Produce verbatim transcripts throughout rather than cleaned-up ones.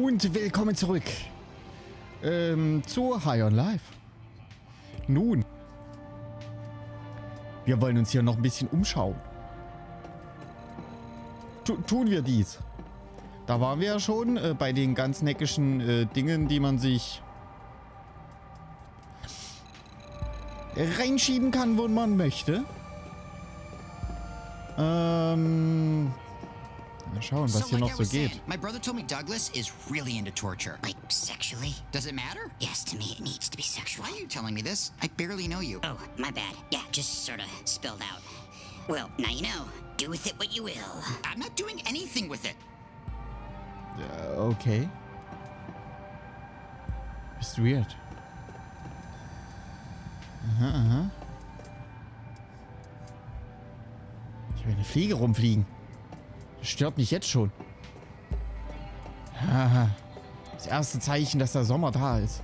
Und willkommen zurück ähm, zu High on Life. Nun, wir wollen uns hier noch ein bisschen umschauen. Tu tun wir dies. Da waren wir ja schon äh, bei den ganz neckischen äh, Dingen, die man sich reinschieben kann, wo man möchte. Ähm... Mal schauen, was So, hier like noch I so was geht. saying, my brother told me Douglas is really into torture. Like, sexually? Does it matter? Yes, to me it needs to be sexual. Why are you telling me this? I barely know you. Oh, my bad. Yeah, just sort of spilled out. Well, now you know. Do with it what you will. I'm not doing anything with it. Ja, okay. Ist weird. Aha, aha. Ich will eine Fliege rumfliegen. Das stört mich jetzt schon. Haha. Das erste Zeichen, dass der Sommer da ist.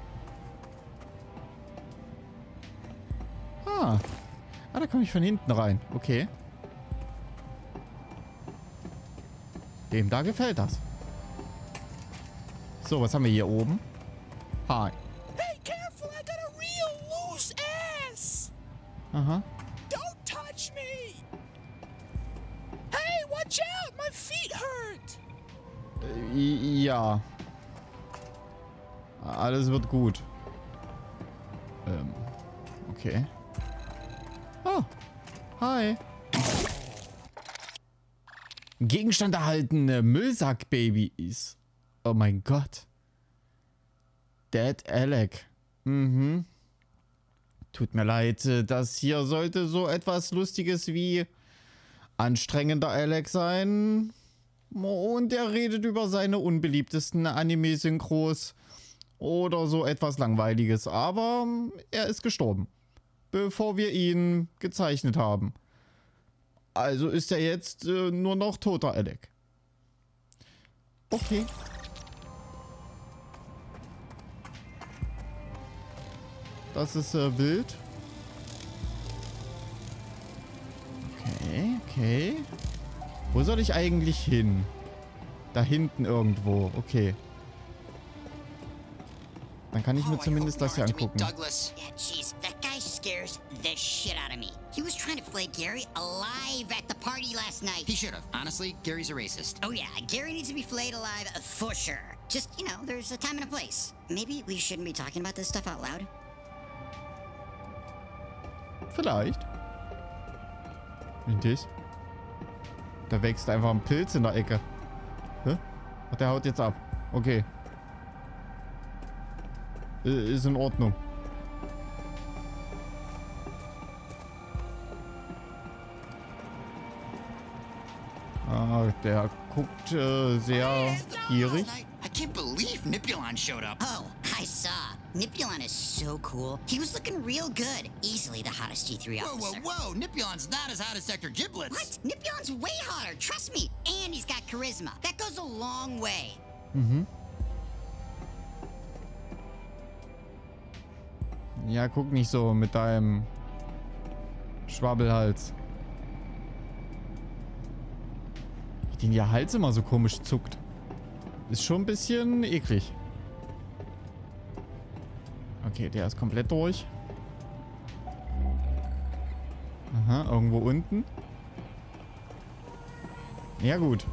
Ah. Ah, da komme ich von hinten rein. Okay. Dem da gefällt das. So, was haben wir hier oben? Hi. Hey, careful! I got a real loose ass! Aha. Don't touch me! Hey, watch out! My feet hurt! Äh, ja. Alles wird gut. Ähm, okay. Oh. Hi. Gegenstand erhalten. Müllsack-Babys. Oh mein Gott. Dead Alec. Mhm. Tut mir leid, das hier sollte so etwas Lustiges wie anstrengender Alec sein. Und er redet über seine unbeliebtesten Anime-Synchros. Oder so etwas Langweiliges. Aber er ist gestorben. Bevor wir ihn gezeichnet haben. Also ist er jetzt äh, nur noch toter Alec. Okay. Das ist äh, wild. Okay, okay. Wo soll ich eigentlich hin? Da hinten irgendwo. Okay. Dann kann ich mir Oh, I zumindest hope das hier you aren't to meet angucken. Douglas. Yeah, jeez, that guy scares the shit out of me. He was trying to flay Gary alive at the party last night. He should have. Honestly, Gary's a racist. Oh yeah, Gary needs to be flayed alive uh, for sure. Just, you know, there's a time and a place. Maybe we shouldn't be talking about this stuff out loud. Vielleicht. Wie das? Da wächst einfach ein Pilz in der Ecke. Hä? Ach, der haut jetzt ab. Okay. I- ist in Ordnung. Ah, der guckt äh, sehr gierig. I can't believe Nipulon showed up. Oh, I saw. Nipulon is so cool. He was looking real good. Easily the hottest G three Whoa, whoa, officer. whoa! Nipulon's not as hot as Sector Giblets. What? Nipulon's way hotter, trust me. And he's got charisma. That goes a long way. Mhm. Ja, guck nicht so mit deinem Schwabbelhals. Wie den ihr Hals immer so komisch zuckt. Ist schon ein bisschen eklig. Okay, der ist komplett durch. Aha, irgendwo unten. Ja, gut.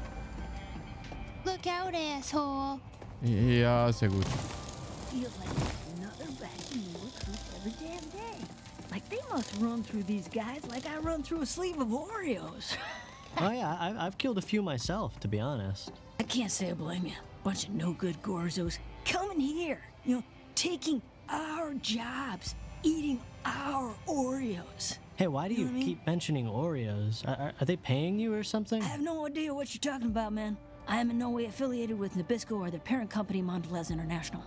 Look out, asshole. Ja, ist ja gut. Feels like another bad evil troop every damn day. Like they must run through these guys like I run through a sleeve of Oreos. Oh yeah, I, I've killed a few myself, to be honest. I can't say I blame you. Bunch of no-good Gorzos coming here, you know, taking our jobs, eating our Oreos. Hey, why do You you know what I mean? keep mentioning Oreos? Are, are, are they paying you or something? I have no idea what you're talking about, man. I am in no way affiliated with Nabisco or their parent company, Mondelez International.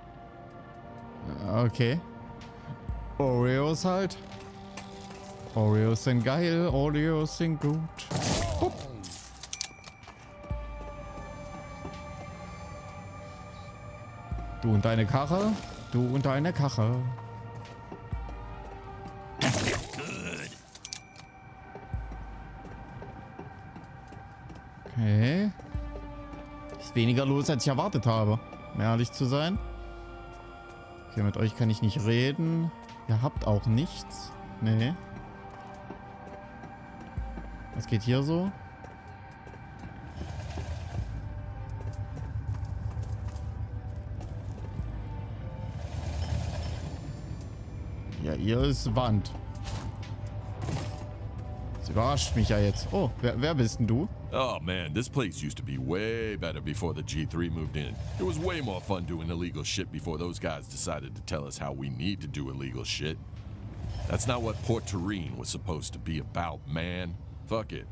Okay. Oreos halt. Oreos sind geil, Oreos sind gut. Hup. Du und deine Karre, du und deine Karre. Okay. Ist weniger los, als ich erwartet habe, um ehrlich zu sein. Okay, mit euch kann ich nicht reden. Ihr habt auch nichts. Nee. Was geht hier so? Ja, hier ist Wand. Das überrascht mich ja jetzt. Oh, wer, wer bist denn du? Oh man, this place used to be way better before the G three moved in. It was way more fun doing illegal shit before those guys decided to tell us how we need to do illegal shit. That's not what Port Terrine was supposed to be about, man. Fuck it.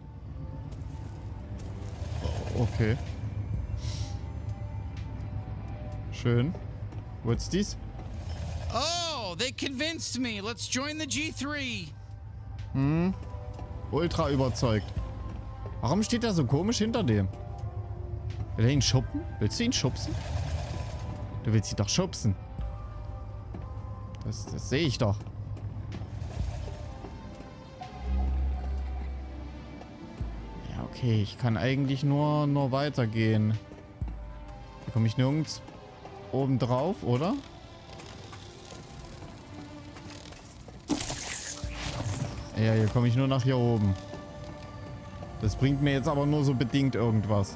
Okay. Schön. Wo ist dies? Oh, they convinced me. Let's join the G three. Hm. Ultra überzeugt. Warum steht er so komisch hinter dem? Will er ihn schuppen? Willst du ihn schubsen? Du willst ihn doch schubsen. Das, das sehe ich doch. Ja, okay. Ich kann eigentlich nur, nur weitergehen. Hier komme ich nirgends oben drauf, oder? Ja, hier komme ich nur nach hier oben. Das bringt mir jetzt aber nur so bedingt irgendwas.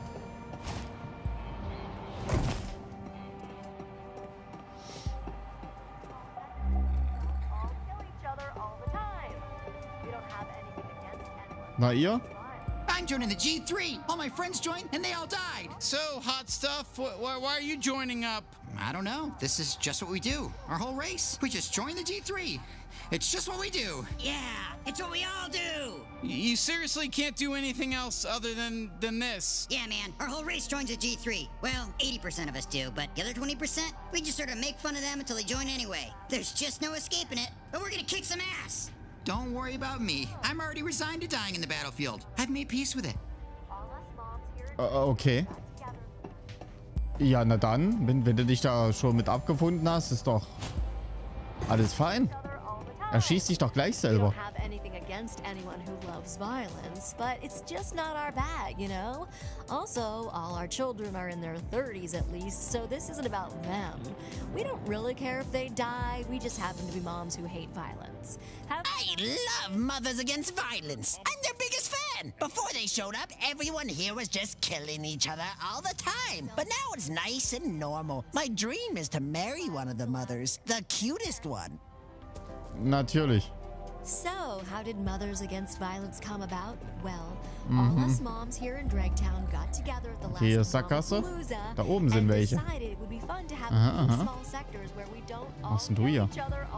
Na ihr? I'm joining the G three. All my friends joined and they all died. So, hot stuff, wh wh why are you joining up? I don't know. This is just what we do. Our whole race. We just joined the G three. It's just what we do. Yeah, it's what we all do. Y you seriously can't do anything else other than, than this? Yeah, man, our whole race joins the G three. Well, eighty percent of us do, but the other twenty percent, we just sort of make fun of them until they join anyway. There's just no escaping it, but we're gonna kick some ass. Don't worry about me. I'm already resigned to dying in the battlefield. I've made peace with it. Äh, okay. Ja, na dann, wenn, wenn du dich da schon mit abgefunden hast, ist doch alles fein. Er schießt sich doch gleich selber. Against anyone who loves violence, but it's just not our bag, you know? Also, all our children are in their thirties at least, so this isn't about them. We don't really care if they die, we just happen to be moms who hate violence. Have I love Mothers Against Violence. I'm their biggest fan. Before they showed up, everyone here was just killing each other all the time. But now it's nice and normal. My dream is to marry one of the mothers, the cutest one. Natürlich. So, how did Mothers Against Violence come about? Well, all us moms here in Dragtown got together at the last Hier ist Sackgasse. Da oben sind welche. Aha, aha. Was machst denn du hier?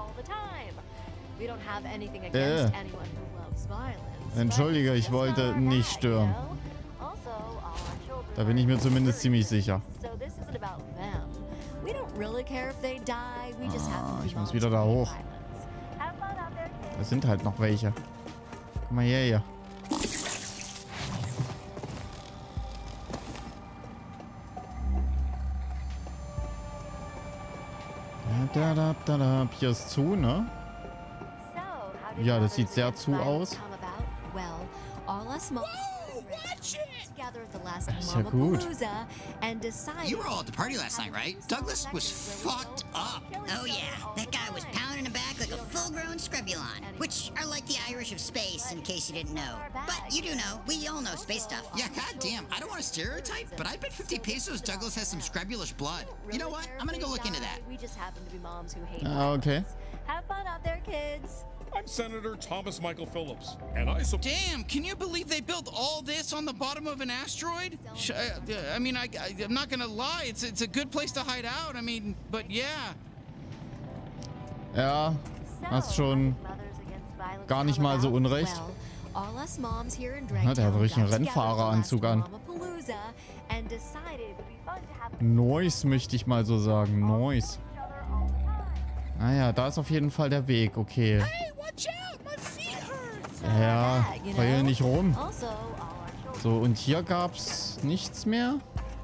Äh. Entschuldige, ich wollte nicht stören. Da bin ich mir zumindest ziemlich sicher. Ah, ich muss wieder da hoch. Da sind halt noch welche. Guck mal her hier. Da, da, da, da. Hier ist zu, ne? Ja, das sieht sehr zu aus. Das ist ja gut. You were all at the party last night, right? Douglas was fucked up. Oh yeah, that guy was pounding him back like a full-grown scrubulon, which are like the Irish of space, in case you didn't know. But you do know, we all know space stuff. Yeah, goddamn. I don't want to stereotype, but I bet fifty pesos Douglas has some scrabulish blood. You know what? I'm gonna go look into that. Ah, okay. Have fun out there, kids. I'm Senator Thomas Michael Phillips, and I support... Damn, can you believe they built all this on the bottom of an asteroid? Sh I, I mean, I, I, I'm not gonna lie, it's, it's a good place to hide out, I mean, but yeah. Ja, hast schon gar nicht mal so unrecht. Ja, der hat richtig einen Rennfahreranzug an. Nice, möchte ich mal so sagen. Nice. Naja, da ist auf jeden Fall der Weg, okay. Ja, heul nicht rum. So, und hier gab's nichts mehr.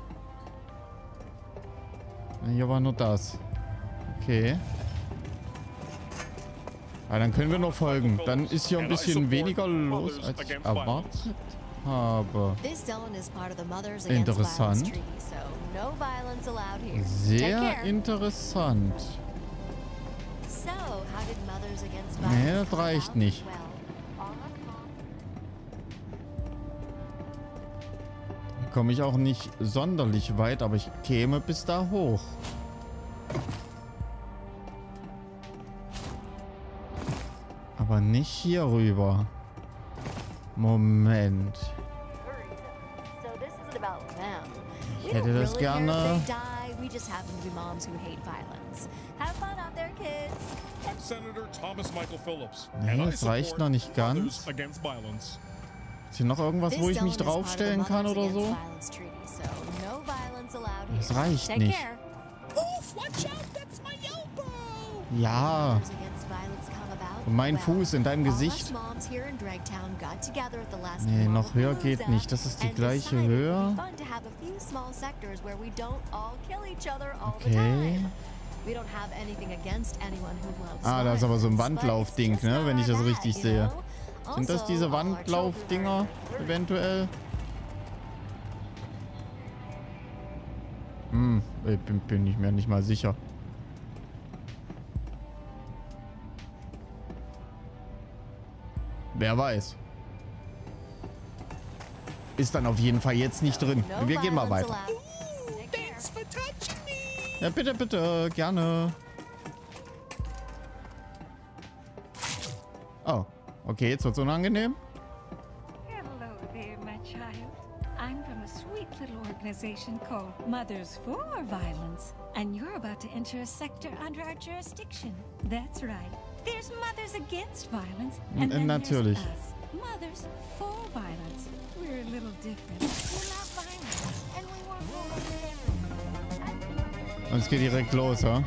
Hier war nur das. Okay. Ja, dann können wir noch folgen. Dann ist hier ein bisschen weniger los als erwartet. habe. Interessant. Sehr interessant. Nee, das reicht nicht. Da komme ich auch nicht sonderlich weit, aber ich käme bis da hoch. Aber nicht hier rüber. Moment. Ich hätte das gerne. Senator Thomas Michael Phillips. Nee, das reicht noch nicht ganz. Ist hier noch irgendwas, wo ich mich draufstellen kann oder so? Das reicht nicht. Ja. Und mein Fuß in deinem Gesicht. Nee, noch höher geht nicht. Das ist die gleiche Höhe. Okay. Ah, da ist aber so ein Wandlaufding, ne? Wenn ich das richtig sehe. Sind das diese Wandlaufdinger eventuell? Hm, ich bin, bin ich mir nicht mal sicher. Wer weiß. Ist dann auf jeden Fall jetzt nicht drin. Wir gehen mal weiter. Ja, bitte, bitte. Gerne. Oh. Okay, jetzt wird's unangenehm. Hello there, my child. I'm from a sweet little organization called Mothers for Violence. And you're about to enter a sector under our jurisdiction. That's right. There's Mothers Against Violence, and then Natürlich. there's us, Mothers for Violence. We're a little different. We're not violent, and we want more. Und es geht direkt los, ja?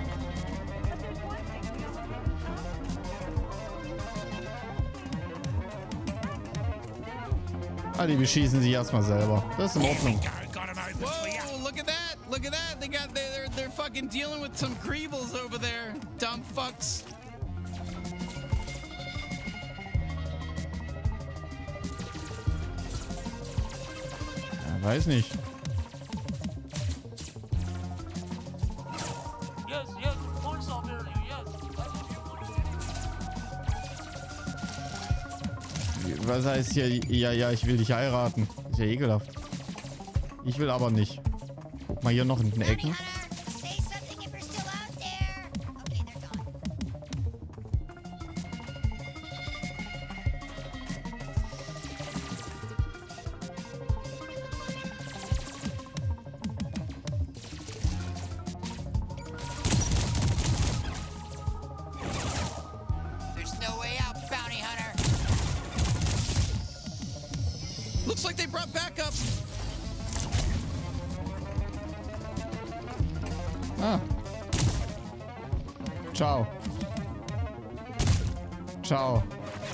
Ah, die beschießen sich erstmal selber. Das ist in Ordnung. Whoa, look at that! Look at that! They got they're they're fucking dealing with some Greebles over there. Dumb fucks. Weiß nicht. Yes, yes, police officer, yes. Was heißt hier, ja, ja, ich will dich heiraten. Ist ja ekelhaft. Ich will aber nicht. Guck mal hier noch in den Ecken. Looks like they brought backup. Ah. Ciao. Ciao.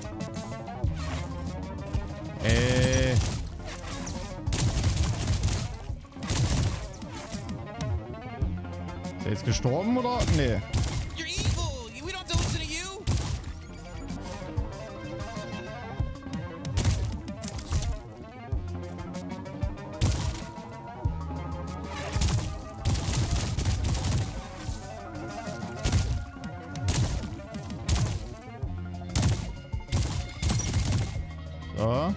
Äh. Ist er jetzt gestorben oder? Nee. You're evil. We don't have to listen to you. So.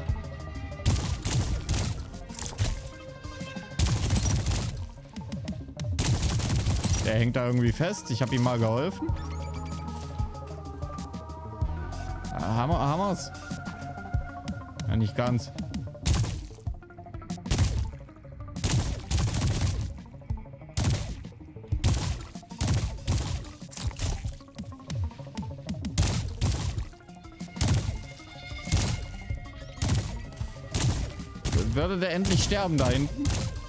Der hängt da irgendwie fest. Ich habe ihm mal geholfen. Ah, Hammer, Hammers. Ja, nicht ganz. Würde der endlich sterben da hinten?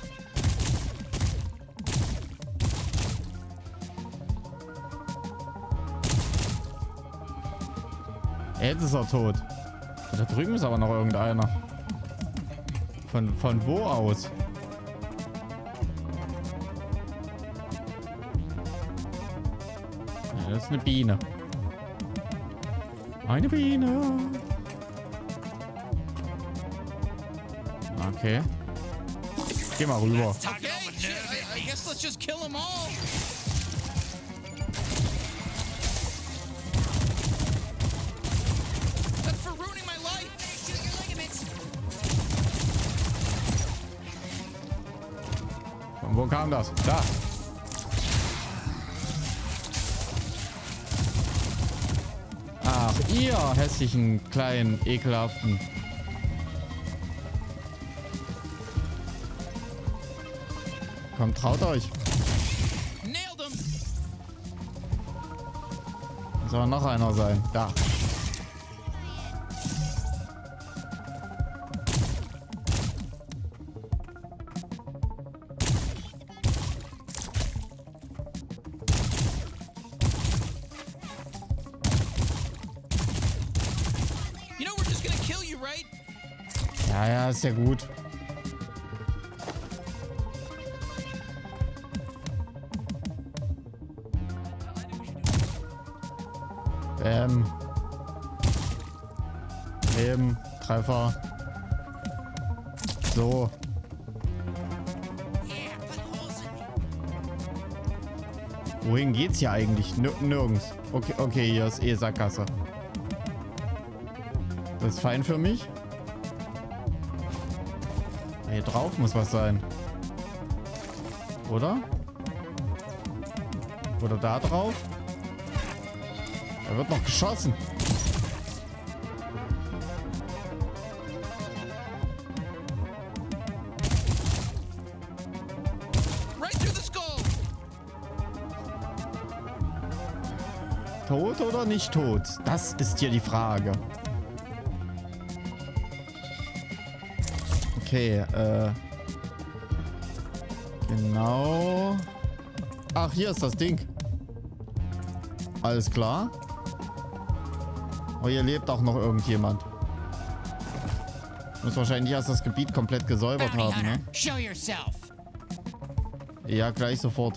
Jetzt ist er tot. Da drüben ist aber noch irgendeiner. Von, von wo aus? Ja, das ist eine Biene. Eine Biene. Okay. Geh mal rüber. Okay, shit, I, I guess let's just kill them all. That's for ruining my life. Shoot your ligaments. Von wo kam das? Da. Ach, ihr hässlichen, kleinen, ekelhaften. Kommt, traut euch. Soll noch einer sein. Da. You know we're just gonna kill you, right? Ja, ja, ist ja gut. Ähm. Leben. Treffer. So. Wohin geht's hier eigentlich? Nir nirgends. Okay, okay, hier ist eh Sackgasse. Das ist fein für mich. Hier drauf muss was sein. Oder? Oder da drauf? Da wird noch geschossen. Right through the skull. Tot oder nicht tot? Das ist hier die Frage. Okay, äh. Genau. Ach, hier ist das Ding. Alles klar. Oh, hier lebt auch noch irgendjemand. Muss wahrscheinlich erst das Gebiet komplett gesäubert haben, ne? Show yourself. Ja, gleich sofort.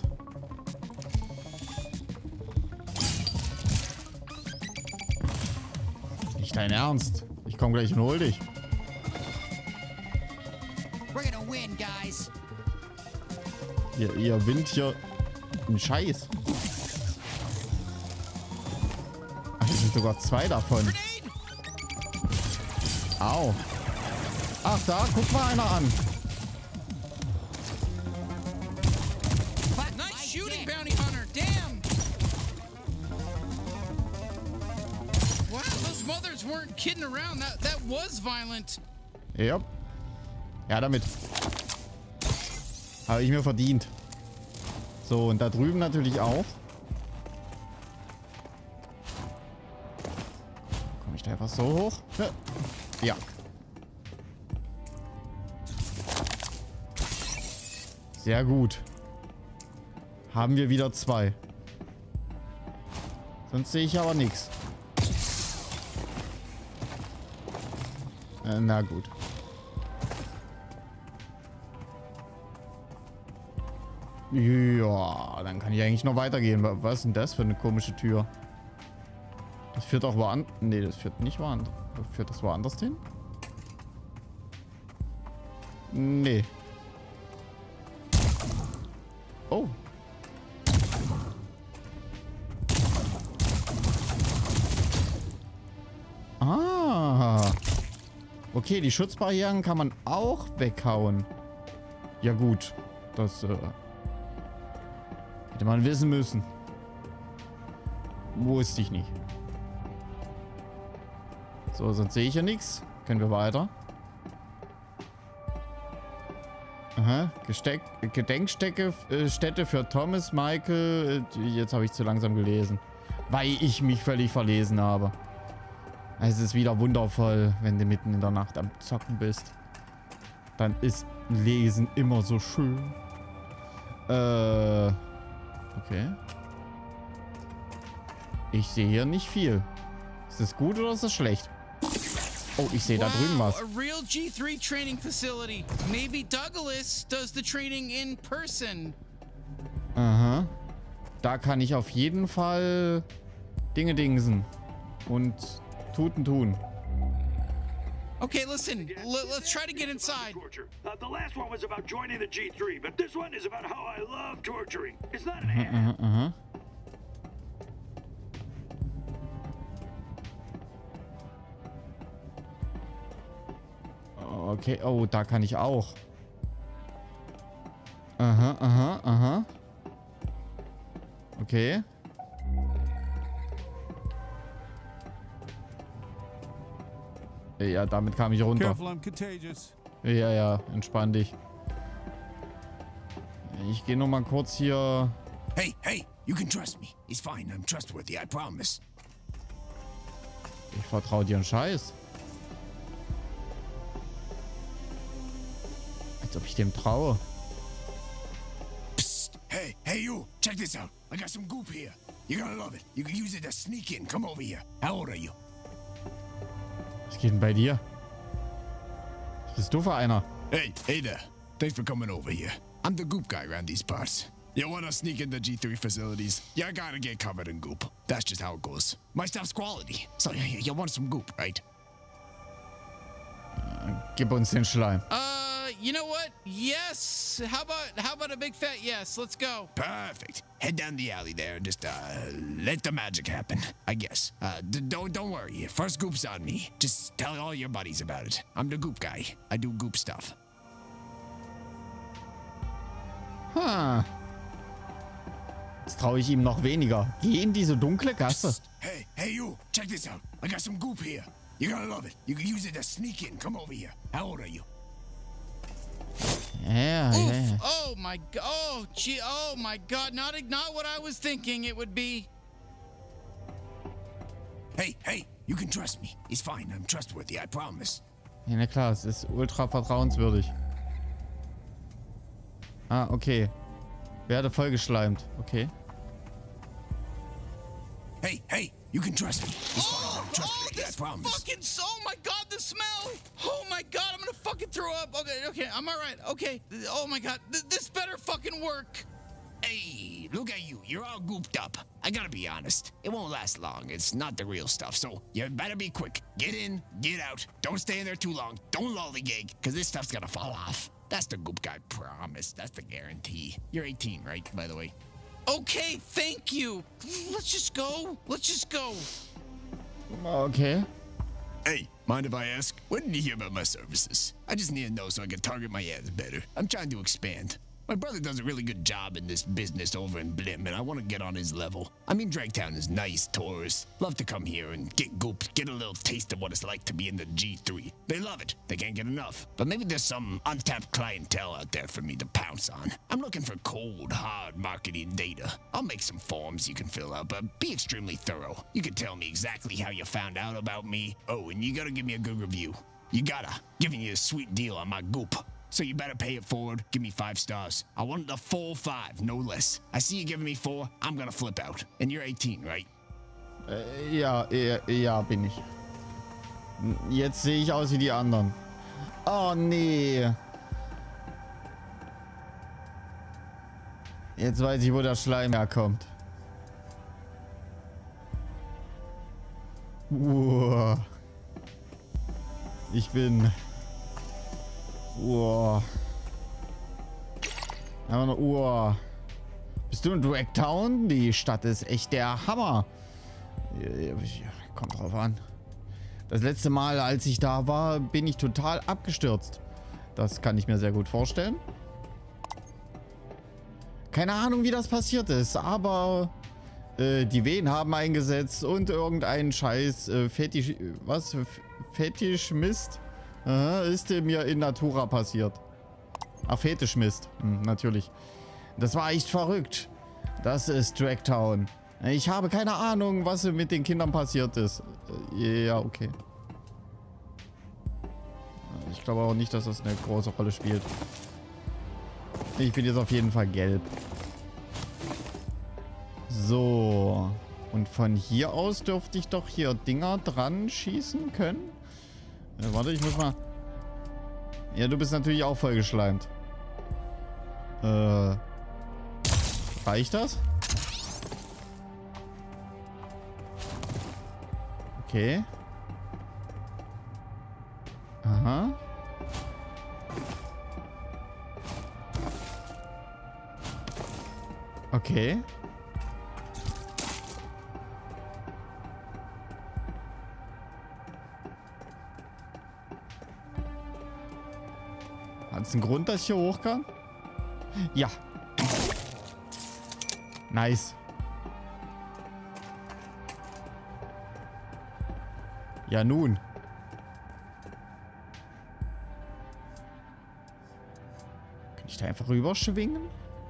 Nicht dein Ernst. Ich komme gleich und hol dich. We're gonna win, guys. Ihr, ihr winnt hier einen Scheiß. Ach, hier sind sogar zwei davon. Au. Ach, da, guck mal einer an. Nice shooting, bounty hunter. Damn. Wow, those mothers weren't kidding around. That that was violent. Ja. Ja, damit. Habe ich mir verdient. So, und da drüben natürlich auch. Komme ich da einfach so hoch? Ja. Sehr gut. Haben wir wieder zwei. Sonst sehe ich aber nichts. Äh, na gut. Ja, dann kann ich eigentlich noch weitergehen. Was ist denn das für eine komische Tür? Das führt auch woanders. Nee, das führt nicht woanders. Führt das woanders hin? Nee. Oh. Ah. Okay, die Schutzbarrieren kann man auch weghauen. Ja gut. Das äh, hätte man wissen müssen. Wusste ich nicht. So, sonst sehe ich ja nichts. Können wir weiter. Aha. Gesteck, Gedenkstätte äh, Stätte für Thomas, Michael. Äh, jetzt habe ich zu langsam gelesen. Weil ich mich völlig verlesen habe. Es ist wieder wundervoll, wenn du mitten in der Nacht am Zocken bist. Dann ist Lesen immer so schön. Äh. Okay. Ich sehe hier nicht viel. Ist das gut oder ist das schlecht? Oh, ich sehe da drüben was. A real G three training facility. Maybe Douglas does the training in person. Aha. Da kann ich auf jeden Fall Dinge dingsen. Und Tuten tun. Okay, listen. L let's try to get inside. Torture. Uh, the last one was about joining the G three, but this one is about how I love torturing. It's not an ad. Aha, aha. Okay, oh, da kann ich auch. Aha, aha, aha. Okay. Ja, damit kam ich runter. Ja, ja, entspann dich. Ich gehe noch mal kurz hier. Hey, hey, you can trust me. He's fine. I'm trustworthy, I promise. Ich vertraue dir einen Scheiß. Als ob ich dem traue. Psst. Hey, hey you, check this out. I got some goop here. You're gonna love it. You can use it to sneak in. Come over here. How old are you? Was geht denn bei dir? Was bist du für einer? Hey, hey there. Thanks for coming over here. I'm the goop guy around these parts. You wanna sneak into G three facilities? You gotta get covered in goop. That's just how it goes. My stuff's quality. So you, you want some goop, right? Uh, gib uns den Schleim. Uh, you know what? Yes. How about how about a big fat yes? Let's go. Perfect. Head down the alley there. Just uh, let the magic happen. I guess. Uh, d don't don't worry. First goop's on me. Just tell all your buddies about it. I'm the goop guy. I do goop stuff. Huh. Jetzt traue ich ihm noch weniger. Geh in diese dunkle Gasse. Psst. Hey, hey you. Check this out. I got some goop here. You're gonna love it. You can use it to sneak in. Come over here. How old are you? Yeah, Oof. yeah. Oh my god. Oh, gee. Oh my god. Not not what I was thinking it would be. Hey, hey. You can trust me. He's fine. I'm trustworthy. I promise. Ja, na klar, es ist ultra vertrauenswürdig. Ah, okay. Werde vollgeschleimt. Okay. Hey, hey. You can trust me. He's fine. Oh, I'm trustworthy. oh, I promise. Fucking, oh my god, the smell! Oh my god, I'm gonna fucking throw up. Okay, okay, I'm alright. Okay. Oh my god, th this better fucking work. Hey, look at you. You're all gooped up. I gotta be honest. It won't last long. It's not the real stuff, so you better be quick. Get in, get out. Don't stay in there too long. Don't lollygag, because this stuff's gonna fall off. That's the goop guy promise. That's the guarantee. You're eighteen, right, by the way? Okay, thank you. Let's just go. Let's just go. Okay. Hey, mind if I ask? When did you hear about my services? I just need to know so I can target my ads better. I'm trying to expand. My brother does a really good job in this business over in Blim, and I want to get on his level. I mean, Dragtown is nice, tourists love to come here and get gooped, get a little taste of what it's like to be in the G three. They love it. They can't get enough. But maybe there's some untapped clientele out there for me to pounce on. I'm looking for cold, hard marketing data. I'll make some forms you can fill out, but be extremely thorough. You can tell me exactly how you found out about me. Oh, and you gotta give me a good review. You gotta. Giving you a sweet deal on my goop. So you better pay it forward. Give me five stars. I want the full five, no less. I see you giving me four. I'm gonna flip out. And you're eighteen, right? Äh, ja, ja, ja, bin ich. Jetzt sehe ich aus wie die anderen. Oh, nee. Jetzt weiß ich, wo der Schleim herkommt. Uah. Ich bin... Uah. Aber nur Uah. Bist du in Dragtown? Die Stadt ist echt der Hammer. Kommt drauf an. Das letzte Mal, als ich da war, bin ich total abgestürzt. Das kann ich mir sehr gut vorstellen. Keine Ahnung, wie das passiert ist, aber äh, die Wehen haben eingesetzt und irgendein Scheiß äh, Fetisch... Was? Fetischmist? Aha, ist mir in Natura passiert. Ach, Fetischmist. Hm, natürlich. Das war echt verrückt. Das ist Dragtown. Ich habe keine Ahnung, was mit den Kindern passiert ist. Ja, okay. Ich glaube auch nicht, dass das eine große Rolle spielt. Ich bin jetzt auf jeden Fall gelb. So. Und von hier aus dürfte ich doch hier Dinger dran schießen können. Ja, warte, ich muss mal... Ja, du bist natürlich auch vollgeschleimt. Äh... Reicht das? Aha. Okay. Hat es einen Grund, dass ich hier hoch kann? Ja. Nice. Ja nun. Kann ich da einfach rüberschwingen?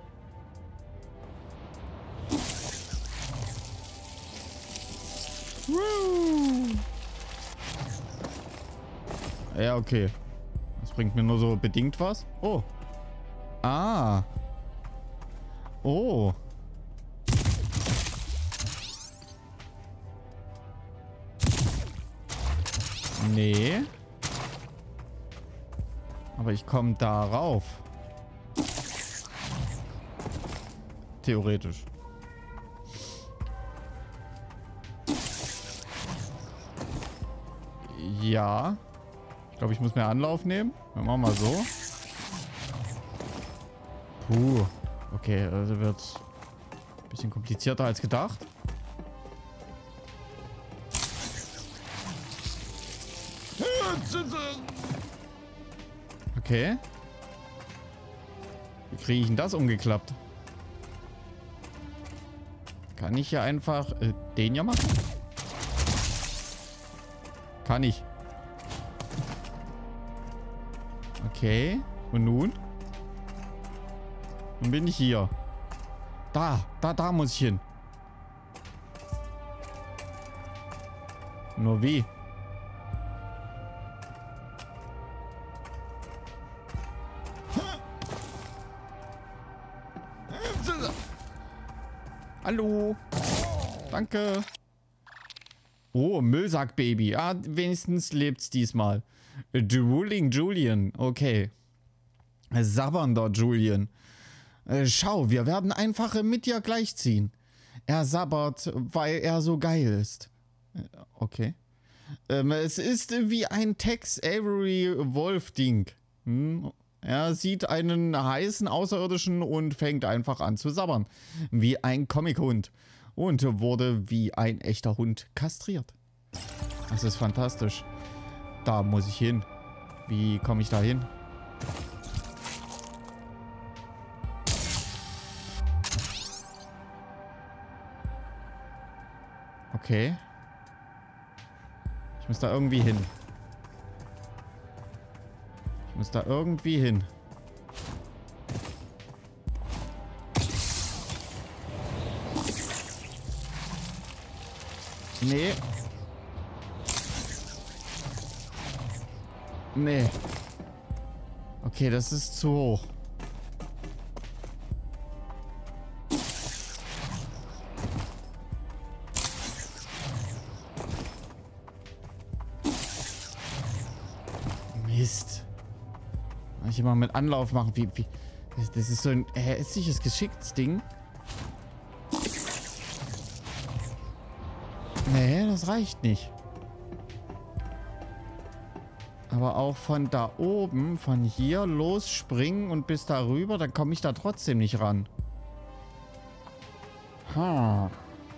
Woo. Ja, okay. Das bringt mir nur so bedingt was. Oh. Ah. Oh. Nee. Aber ich komme darauf. Theoretisch. Ja. Ich glaube, ich muss mehr Anlauf nehmen. Dann machen wir mal so. Puh. Okay, also wird ein bisschen komplizierter als gedacht. Okay. Wie kriege ich denn das umgeklappt? Kann ich hier einfach äh, den ja machen? Kann ich. Okay. Und nun? Nun bin ich hier. Da, da, da muss ich hin. Nur wie? Hallo. Danke. Oh, Müllsack-Baby. Ah, wenigstens lebt's diesmal. Drooling Julian. Okay. Sabbernder Julian. Äh, schau, wir werden einfach mit dir gleichziehen. Er sabbert, weil er so geil ist. Äh, okay. Ähm, es ist wie ein Tex Avery Wolf-Ding. Hm? Er sieht einen heißen Außerirdischen und fängt einfach an zu sabbern. Wie ein Comic-Hund. Und wurde wie ein echter Hund kastriert. Das ist fantastisch. Da muss ich hin. Wie komme ich da hin? Okay. Ich muss da irgendwie hin. Ich muss da irgendwie hin. Nee. Nee. Okay, das ist zu hoch. Mist. Kann ich immer mit Anlauf machen? Wie, wie? Das, das ist so ein hässliches Geschichtsding. Nee, das reicht nicht. Aber auch von da oben, von hier losspringen und bis darüber, dann komme ich da trotzdem nicht ran. Ha.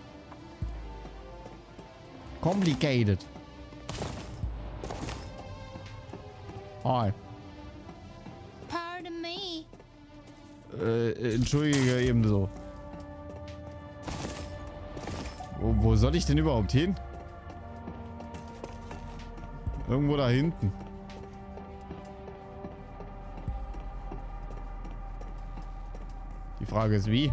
Complicated. Hi. Pardon me. Äh, entschuldige ebenso. Wo, wo soll ich denn überhaupt hin? Irgendwo da hinten. Die Frage ist wie.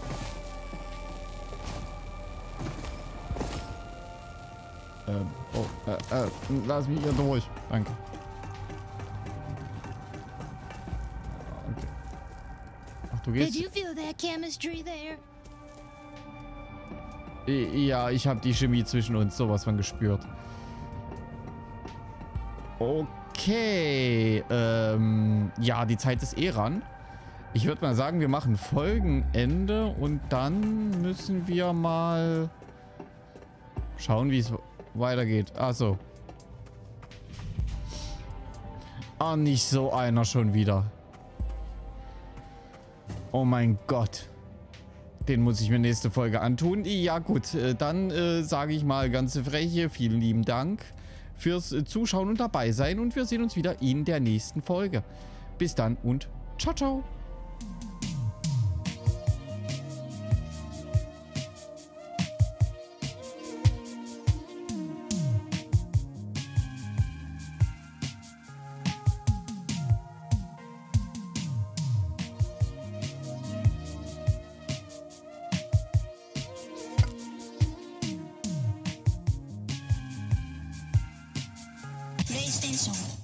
Ähm, oh, äh, äh, lass mich hier durch. Danke. Okay. Ach, du gehst... Did you feel that chemistry there? Ja, ich habe die Chemie zwischen uns sowas von gespürt. Okay. Ähm, ja, die Zeit ist eh ran. Ich würde mal sagen, wir machen Folgenende und dann müssen wir mal schauen, wie es weitergeht. Achso. Ah, nicht so einer schon wieder. Oh mein Gott. Den muss ich mir nächste Folge antun. Ja gut, äh, dann äh, sage ich mal ganz frech, vielen lieben Dank fürs äh, Zuschauen und dabei sein. Und wir sehen uns wieder in der nächsten Folge. Bis dann und ciao, ciao. PlayStation